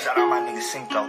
Shout out my nigga Cinco.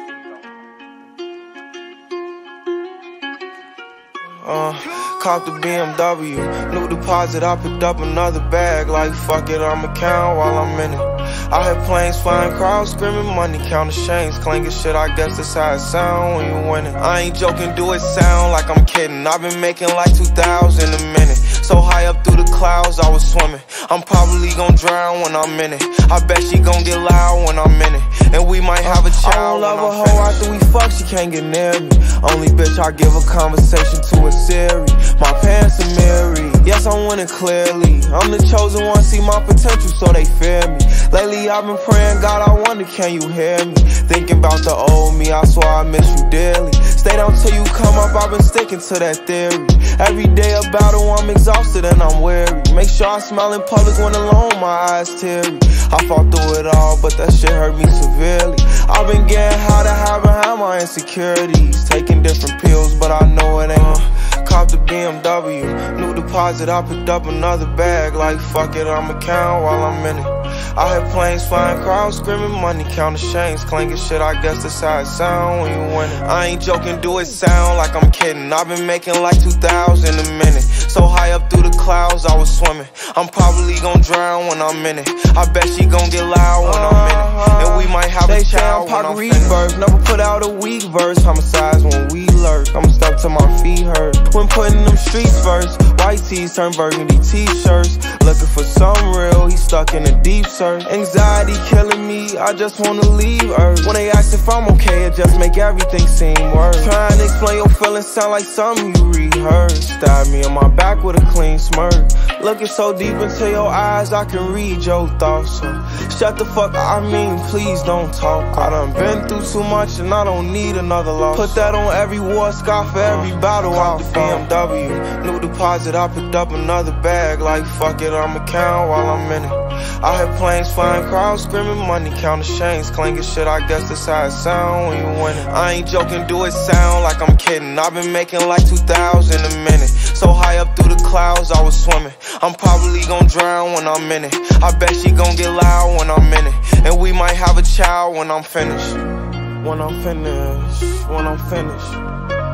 Caught the BMW, new deposit, I picked up another bag. Like fuck it, I'ma count while I'm in it. I hear planes flying, crowds screaming, money counting chains, clanking shit, I guess that's how it sound when you winning. I ain't joking, do it sound like I'm kidding. I've been making like 2,000 a minute. So high up through the clouds, I was swimming. I'm probably gon' drown when I'm in it. I bet she gon' get loud when I'm in it. And we might have a child. I don't love a hoe after we fuck, she can't get near me. Only bitch I give a conversation to a Siri. My pants are mirrored. Yes, I'm winning clearly. I'm the chosen one, see my potential, so they fear me. Lately I've been praying, God, I wonder, can you hear me? Thinking about the old me, I swear I miss you dearly. Stay down till you come up, I've been sticking to that theory. Every day a battle, I'm exhausted and I'm weary. Make sure I smile in public when alone, my eyes teary. I fought through it all, but that shit hurt me severely. I've been getting high to hide behind my insecurities. Taking different pills, but I know it ain't. Caught the BMW, new deposit, I picked up another bag. Like fuck it, I'ma count while I'm in it. I hear planes flying, crowds screaming, money counting chains, clanking shit, I guess that's how it sound when you winning. I ain't joking, do it sound like I'm kidding. I've been making like 2,000 a minute. So high up through the clouds, I was swimming. I'm probably gon' drown when I'm in it. I bet she gon' get loud when I'm in it. And we might have a child when I'm finished. Never put out a weak verse, homicides when we lurk. I'ma step till my feet hurt. When putting them streets first, white tees turn burgundy t-shirts. Looking for some real, he stuck in a deep search. Anxiety killing me, I just wanna leave Earth. When they ask if I'm okay, it just make everything seem worse. Trying to explain your feelings sound like something you rehearsed. Stab me on my back with a clean smirk. Looking so deep into your eyes, I can read your thoughts. So shut the fuck up, I mean, please don't talk. I done been through too much and I don't need another loss. Put that on every war scar for every battle I fought. BMW, new deposit, I picked up another bag. Like fuck it, I'ma count while I'm in it. I hear planes flying, crowds screaming, money counting chains, clanking shit, I guess that's how it sound when you winning. I ain't joking, do it sound like I'm kidding. I've been making like 2,000 a minute. So high up through the clouds, I was swimming. I'm probably gon' drown when I'm in it. I bet she gon' get loud when I'm in it. And we might have a child when I'm finished. When I'm finished, when I'm finished.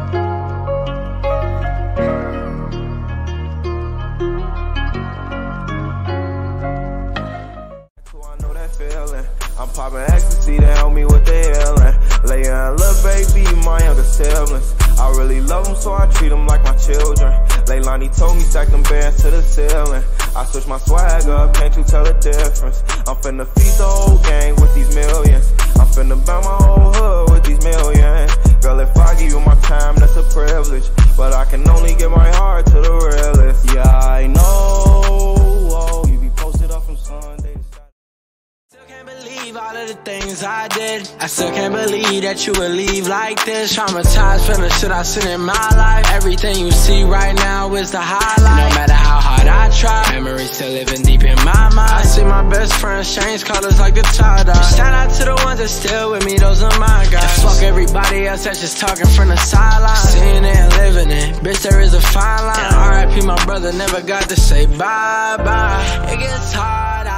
I'm popping ecstasy to help me with the healing. Leia and lil' baby, my younger siblings. I really love them, so I treat them like my children. Leilani told me stack them bands to the ceiling. I switch my swag up, can't you tell the difference? I'm finna feed the whole gang with these millions. I'm finna bound my whole hood with these millions. Girl, if I give you my time, that's a privilege. But I can only give my heart to the realest. Yeah, I know, you be posted up from Sunday. All of the things I did, I still can't believe that you would leave like this. Traumatized from the shit I seen in my life. Everything you see right now is the highlight. No matter how hard I try, memories still living deep in my mind. I see my best friends change colors like the tie-dye. Shout out to the ones that still with me, those are my guys. And fuck everybody else that's just talking from the sideline. Seeing it and living it, bitch, there is a fine line. And R.I.P. my brother never got to say bye-bye. It gets hard